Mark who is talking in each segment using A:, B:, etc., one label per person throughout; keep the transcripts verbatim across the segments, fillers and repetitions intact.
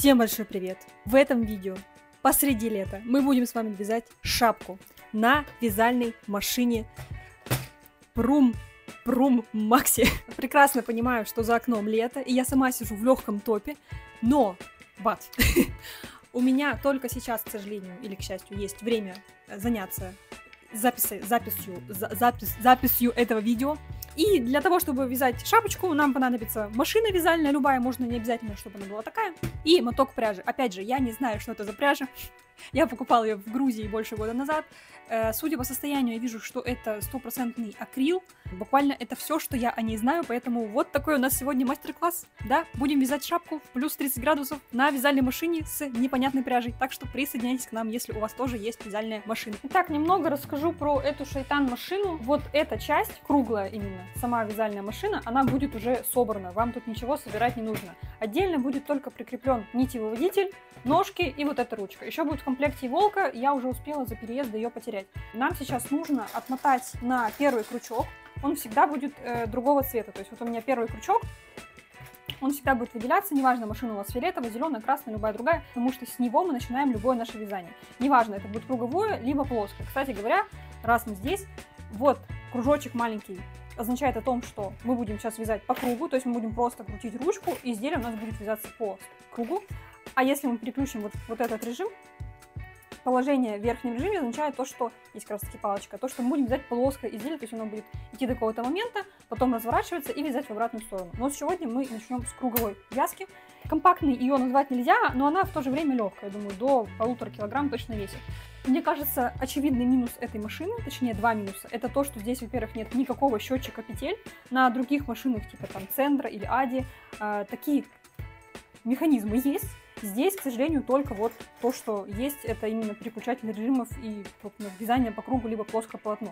A: Всем большой привет! В этом видео посреди лета мы будем с вами вязать шапку на вязальной машине Прум Прум Maxi. Прекрасно понимаю, что за окном лето, и я сама сижу в легком топе, но, бат, у меня только сейчас, к сожалению, или к счастью, есть время заняться записью, записью, запись, записью этого видео. И для того, чтобы вязать шапочку, нам понадобится машина вязальная, любая, можно не обязательно, чтобы она была такая, и моток пряжи. Опять же, я не знаю, что это за пряжа. Я покупала ее в Грузии больше года назад. Судя по состоянию, я вижу, что это стопроцентный акрил. Буквально это все, что я о ней знаю, поэтому вот такой у нас сегодня мастер-класс. Да, будем вязать шапку в плюс тридцать градусов на вязальной машине с непонятной пряжей. Так что присоединяйтесь к нам, если у вас тоже есть вязальная машина. Итак, немного расскажу про эту шайтан-машину. Вот эта часть, круглая именно, сама вязальная машина, она будет уже собрана. Вам тут ничего собирать не нужно. Отдельно будет только прикреплен нитевыводитель, ножки и вот эта ручка. Еще будет в комплекте иголка, я уже успела за переезд ее потерять. Нам сейчас нужно отмотать на первый крючок. Он всегда будет э, другого цвета. То есть вот у меня первый крючок, он всегда будет выделяться, неважно, машина у вас фиолетовая, зеленая, красная, любая другая, потому что с него мы начинаем любое наше вязание. Неважно, это будет круговое, либо плоское. Кстати говоря, раз мы здесь, вот кружочек маленький означает о том, что мы будем сейчас вязать по кругу, то есть мы будем просто крутить ручку, и изделие у нас будет вязаться по кругу. А если мы переключим вот, вот этот режим, положение в верхнем режиме означает то, что есть как раз таки палочка, то, что мы будем вязать плоское изделие, то есть оно будет идти до какого-то момента, потом разворачиваться и вязать в обратную сторону. Но сегодня мы начнем с круговой вязки. Компактной ее назвать нельзя, но она в то же время легкая, я думаю, до полутора килограмм точно весит. Мне кажется, очевидный минус этой машины, точнее два минуса, это то, что здесь, во-первых, нет никакого счетчика петель. На других машинах, типа там Цендра или Ади, э, такие механизмы есть. Здесь, к сожалению, только вот то, что есть, это именно переключатель режимов и вязание по кругу, либо плоское полотно.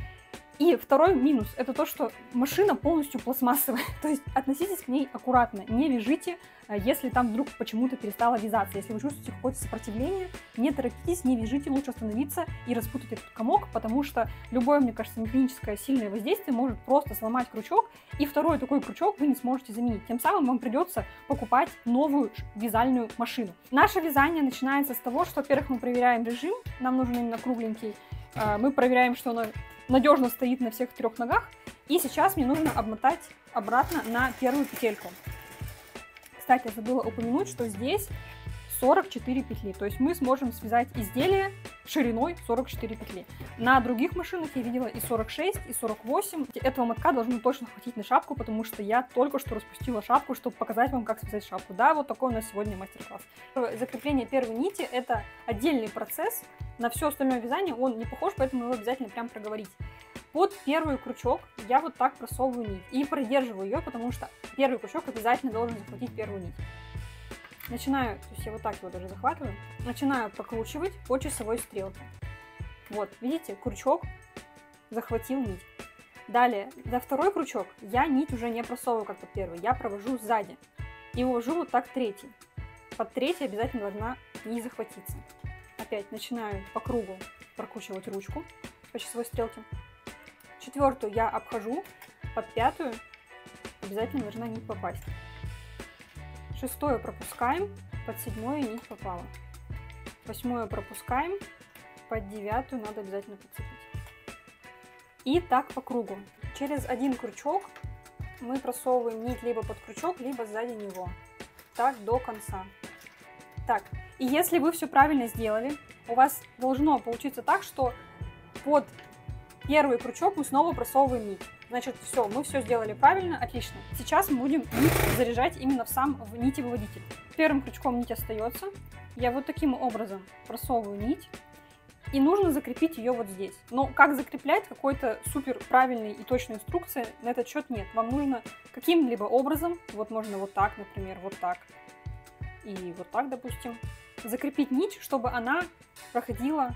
A: И второй минус, это то, что машина полностью пластмассовая, то есть относитесь к ней аккуратно, не вяжите, если там вдруг почему-то перестала вязаться. Если вы чувствуете какое-то сопротивление, не торопитесь, не вяжите, лучше остановиться и распутать этот комок, потому что любое, мне кажется, механическое сильное воздействие может просто сломать крючок, и второй такой крючок вы не сможете заменить. Тем самым вам придется покупать новую вязальную машину. Наше вязание начинается с того, что, во-первых, мы проверяем режим, нам нужен именно кругленький, мы проверяем, что оно надежно стоит на всех трех ногах. И сейчас мне нужно обмотать обратно на первую петельку. Кстати, я забыла упомянуть, что здесь сорок четыре петли. То есть мы сможем связать изделие шириной сорок четыре петли. На других машинах я видела и сорок шесть, и сорок восемь. Этого мотка должно точно хватить на шапку, потому что я только что распустила шапку, чтобы показать вам, как связать шапку. Да, вот такой у нас сегодня мастер-класс. Закрепление первой нити – это отдельный процесс. На все остальное вязание он не похож, поэтому его обязательно прям проговорить. Под первый крючок я вот так просовываю нить и придерживаю ее, потому что первый крючок обязательно должен захватить первую нить. Начинаю, то есть я вот так его даже захватываю, начинаю прокручивать по часовой стрелке. Вот, видите, крючок захватил нить. Далее, за второй крючок я нить уже не просовываю, как под первый, я провожу сзади. И увожу вот так третий. Под третий обязательно должна нить захватиться. Опять начинаю по кругу прокручивать ручку по часовой стрелке. Четвертую я обхожу, под пятую обязательно должна нить попасть. Шестую пропускаем, под седьмую нить попала. Восьмую пропускаем, под девятую надо обязательно подцепить. И так по кругу. Через один крючок мы просовываем нить либо под крючок, либо сзади него. Так до конца. Так, и если вы все правильно сделали, у вас должно получиться так, что под первый крючок мы снова просовываем нить. Значит, все, мы все сделали правильно, отлично. Сейчас мы будем нить заряжать именно в сам в нитевыводитель. Первым крючком нить остается. Я вот таким образом просовываю нить. И нужно закрепить ее вот здесь. Но как закреплять, какой-то супер правильной и точной инструкции на этот счет нет. Вам нужно каким-либо образом, вот можно вот так, например, вот так. И вот так, допустим, закрепить нить, чтобы она проходила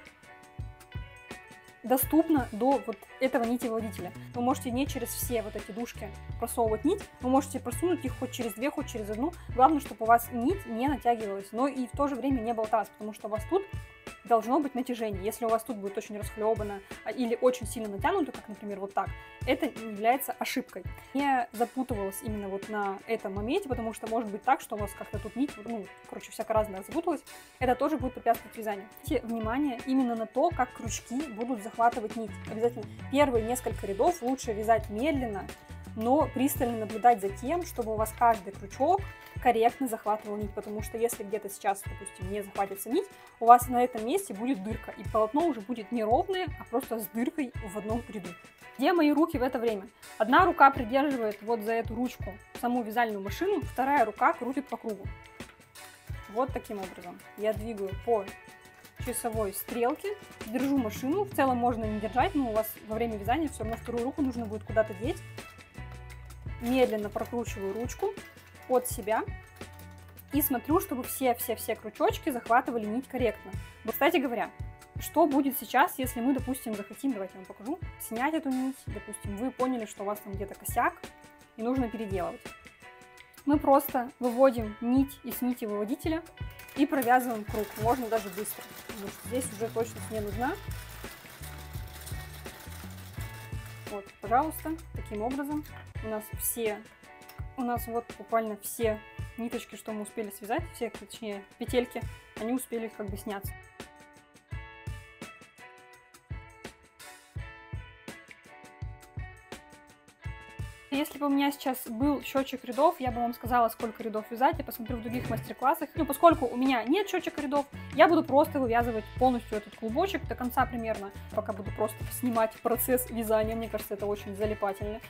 A: доступно до вот этого нитевыводителя. Вы можете не через все вот эти дужки просовывать нить, вы можете просунуть их хоть через две, хоть через одну. Главное, чтобы у вас нить не натягивалась, но и в то же время не болталась, потому что у вас тут должно быть натяжение. Если у вас тут будет очень расхлебано или очень сильно натянуто, как, например, вот так, это является ошибкой. Не запутывалась именно вот на этом моменте, потому что может быть так, что у вас как-то тут нить, ну, короче, всяко разное запуталась. Это тоже будет препятствовать вязанию. Обратите внимание именно на то, как крючки будут захватывать нить. Обязательно первые несколько рядов лучше вязать медленно, но пристально наблюдать за тем, чтобы у вас каждый крючок корректно захватывал нить, потому что если где-то сейчас, допустим, не захватится нить, у вас на этом месте будет дырка, и полотно уже будет не ровное, а просто с дыркой в одном ряду. Где мои руки в это время? Одна рука придерживает вот за эту ручку саму вязальную машину, вторая рука крутит по кругу. Вот таким образом. Я двигаю по часовой стрелке, держу машину, в целом можно не держать, но у вас во время вязания все равно вторую руку нужно будет куда-то деть. Медленно прокручиваю ручку от себя и смотрю, чтобы все-все-все крючочки захватывали нить корректно. Кстати говоря, что будет сейчас, если мы, допустим, захотим, давайте я вам покажу, снять эту нить, допустим, вы поняли, что у вас там где-то косяк и нужно переделывать. Мы просто выводим нить из нитевыводителя и провязываем круг, можно даже быстро, потому что здесь уже точность не нужна. Вот, пожалуйста, таким образом у нас все, у нас вот буквально все ниточки, что мы успели связать, все, точнее, петельки, они успели как бы сняться. Если бы у меня сейчас был счетчик рядов, я бы вам сказала, сколько рядов вязать, я посмотрю в других мастер-классах. Но поскольку у меня нет счетчика рядов, я буду просто вывязывать полностью этот клубочек до конца примерно, пока буду просто снимать процесс вязания. Мне кажется, это очень залипательно.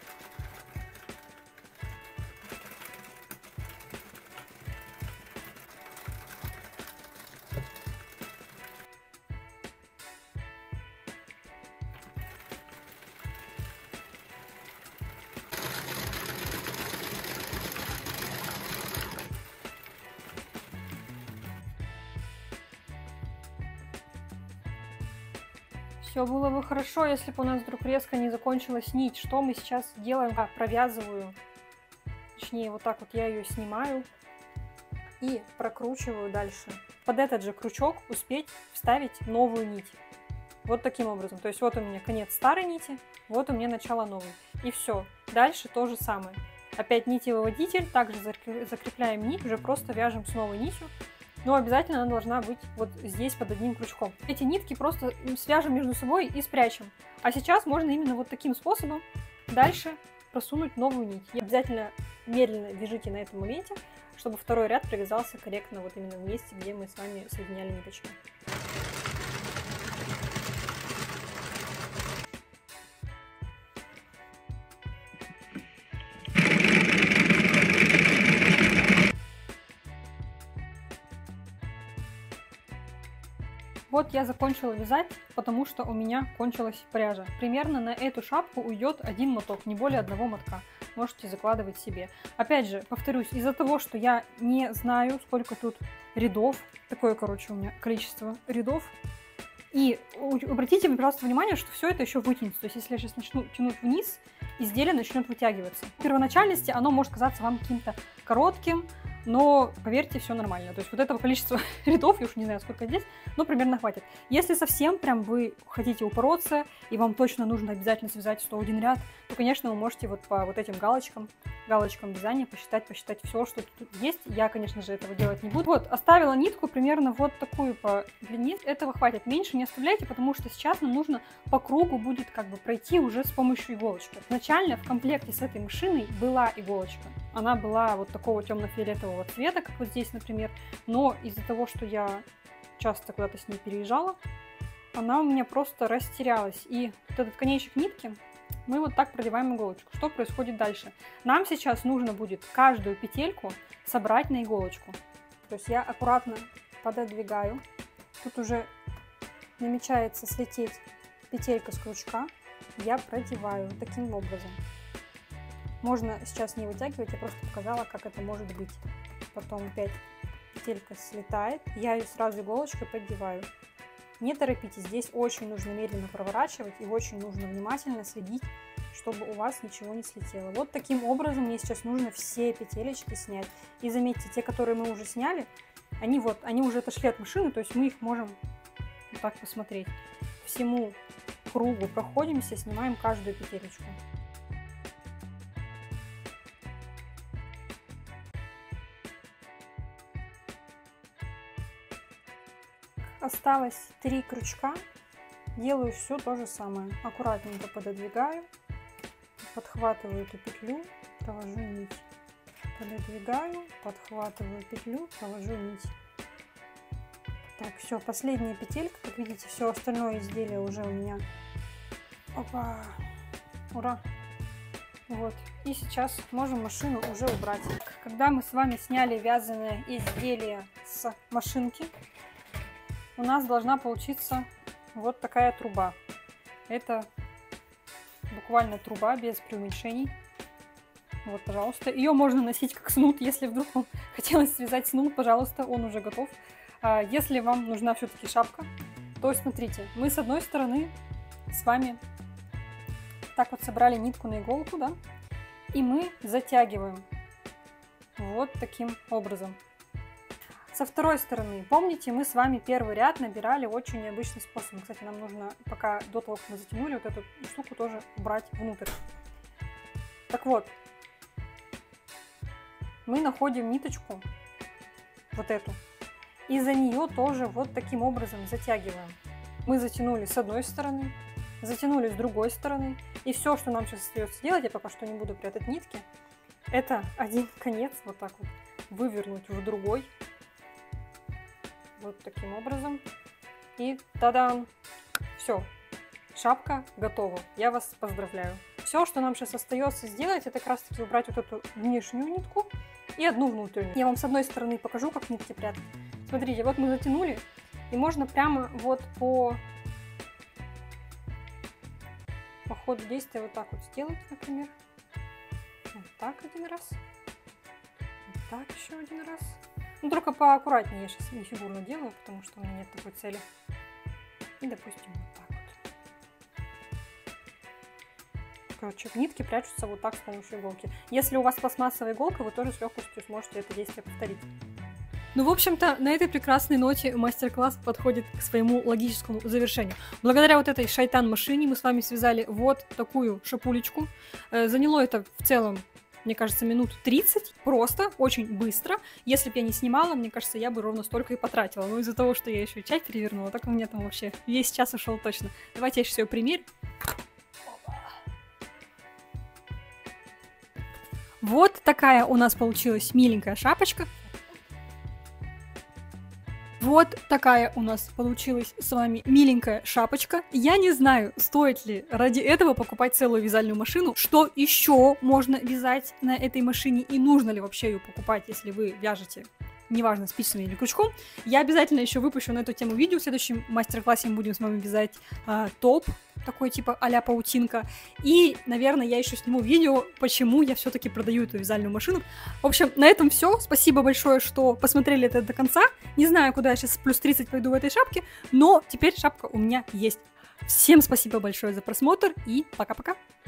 A: Все было бы хорошо, если бы у нас вдруг резко не закончилась нить. Что мы сейчас делаем? А, провязываю, точнее вот так вот я ее снимаю и прокручиваю дальше. Под этот же крючок успеть вставить новую нить. Вот таким образом. То есть вот у меня конец старой нити, вот у меня начало новой. И все. Дальше то же самое. Опять нитевыводитель, также закрепляем нить, уже просто вяжем с новой нитью. Но обязательно она должна быть вот здесь под одним крючком. Эти нитки просто свяжем между собой и спрячем. А сейчас можно именно вот таким способом дальше просунуть новую нить. И обязательно медленно вяжите на этом моменте, чтобы второй ряд провязался корректно вот именно в месте, где мы с вами соединяли ниточки. Вот я закончила вязать, потому что у меня кончилась пряжа. Примерно на эту шапку уйдет один моток, не более одного мотка. Можете закладывать себе. Опять же, повторюсь, из-за того, что я не знаю, сколько тут рядов, такое, короче, у меня количество рядов. И обратите, пожалуйста, внимание, что все это еще вытянется. То есть, если я сейчас начну тянуть вниз, изделие начнет вытягиваться. В первоначальности оно может казаться вам каким-то коротким, но, поверьте, все нормально. То есть вот этого количества рядов, я уж не знаю, сколько здесь, но примерно хватит. Если совсем прям вы хотите упороться, и вам точно нужно обязательно связать сто один ряд, то, конечно, вы можете вот по вот этим галочкам, галочкам вязания посчитать, посчитать все, что тут есть. Я, конечно же, этого делать не буду. Вот, оставила нитку примерно вот такую по длине. Этого хватит. Меньше не оставляйте, потому что сейчас нам нужно по кругу будет как бы пройти уже с помощью иголочки. Изначально в комплекте с этой машиной была иголочка. Она была вот такого темно-фиолетового цвета, как вот здесь, например, но из-за того, что я часто куда-то с ней переезжала, она у меня просто растерялась. И вот этот конечек нитки мы вот так продеваем иголочку. Что происходит дальше? Нам сейчас нужно будет каждую петельку собрать на иголочку. То есть я аккуратно пододвигаю. Тут уже намечается слететь петелька с крючка. Я продеваю таким образом. Можно сейчас не вытягивать, я просто показала, как это может быть. Потом опять петелька слетает, я ее сразу иголочкой поддеваю. Не торопитесь, здесь очень нужно медленно проворачивать и очень нужно внимательно следить, чтобы у вас ничего не слетело. Вот таким образом мне сейчас нужно все петелечки снять. И заметьте, те, которые мы уже сняли, они вот, они уже отошли от машины, то есть мы их можем вот так посмотреть. Всему кругу проходимся, снимаем каждую петелечку. Осталось три крючка. Делаю все то же самое. Аккуратненько пододвигаю, подхватываю эту петлю, провожу нить. Пододвигаю, подхватываю петлю, провожу нить. Так, все, последняя петелька. Как видите, все остальное изделие уже у меня. Опа! Ура! Вот. И сейчас можем машину уже убрать. Когда мы с вами сняли вязаное изделие с машинки, у нас должна получиться вот такая труба. Это буквально труба без преуменьшений. Вот, пожалуйста. Ее можно носить как снуд. Если вдруг вам хотелось связать снуд, пожалуйста, он уже готов. А если вам нужна все-таки шапка, то смотрите, мы с одной стороны с вами так вот собрали нитку на иголку, да, и мы затягиваем вот таким образом. Со второй стороны, помните, мы с вами первый ряд набирали очень необычным способом. Кстати, нам нужно, пока до того, как мы затянули, вот эту штуку тоже убрать внутрь. Так вот, мы находим ниточку, вот эту, и за нее тоже вот таким образом затягиваем. Мы затянули с одной стороны, затянули с другой стороны, и все, что нам сейчас остается делать, я пока что не буду прятать нитки, это один конец вот так вот вывернуть в другой. Вот таким образом. И та-дам! Все, шапка готова. Я вас поздравляю. Все, что нам сейчас остается сделать, это как раз таки убрать вот эту внешнюю нитку и одну внутреннюю. Я вам с одной стороны покажу, как нитки прятать. Смотрите, вот мы затянули, и можно прямо вот по, по ходу действия вот так вот сделать, например. Вот так один раз. Вот так еще один раз. Ну, только поаккуратнее, я сейчас не фигурно делаю, потому что у меня нет такой цели. И, допустим, вот так вот. Короче, нитки прячутся вот так с помощью иголки. Если у вас пластмассовая иголка, вы тоже с легкостью сможете это действие повторить. Ну, в общем-то, на этой прекрасной ноте мастер-класс подходит к своему логическому завершению. Благодаря вот этой шайтан-машине мы с вами связали вот такую шапулечку. Заняло это в целом, мне кажется, минут тридцать, просто, очень быстро. Если бы я не снимала, мне кажется, я бы ровно столько и потратила. Но из-за того, что я еще и чай перевернула, так у меня там вообще весь час ушел точно. Давайте я сейчас ее примерю. Вот такая у нас получилась миленькая шапочка. Вот такая у нас получилась с вами миленькая шапочка. Я не знаю, стоит ли ради этого покупать целую вязальную машину. Что еще можно вязать на этой машине и нужно ли вообще ее покупать, если вы вяжете, неважно, спицами или крючком. Я обязательно еще выпущу на эту тему видео. В следующем мастер-классе мы будем с вами вязать а, топ, такой типа а-ля паутинка. И, наверное, я еще сниму видео, почему я все-таки продаю эту вязальную машину. В общем, на этом все. Спасибо большое, что посмотрели это до конца. Не знаю, куда я сейчас плюс тридцать пойду в этой шапке, но теперь шапка у меня есть. Всем спасибо большое за просмотр и пока-пока.